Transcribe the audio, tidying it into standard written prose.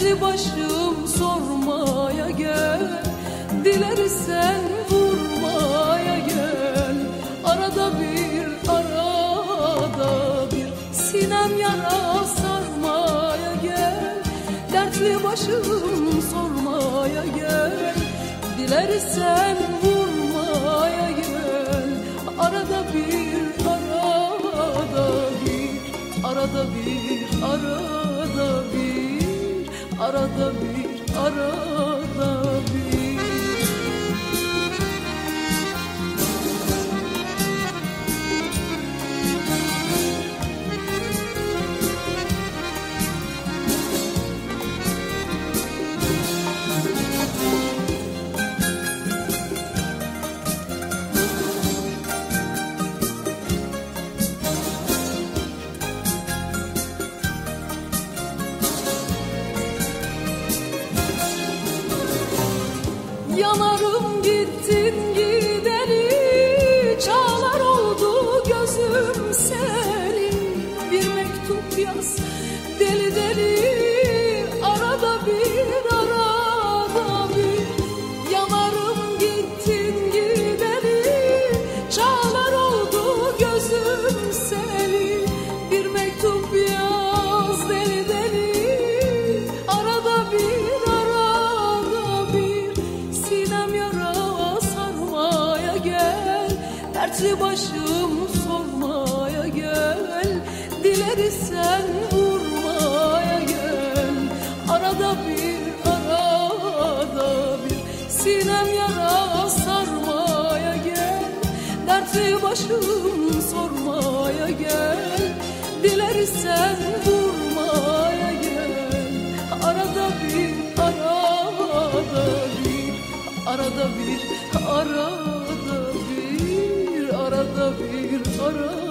dertli başım sormaya gel, dilersen vurmaya gel. Arada bir sinem yara sarmaya gel, dertli başım sormaya gel, dilersen vurmaya gel. Arada bir arada bir yanarım gittin gideli, çağlar oldu gözüm senin. Bir mektup yaz deli deli, arada bir yanarım gittin gideli, çağlar oldu gözüm senin. Bir mektup yaz deli deli, arada bir dertli başım sormaya gel, dilersen vurmaya gel. Arada bir sinem yara sarmaya gel, dertli başım sormaya gel, dilersen vurmaya gel. Arada bir arada bir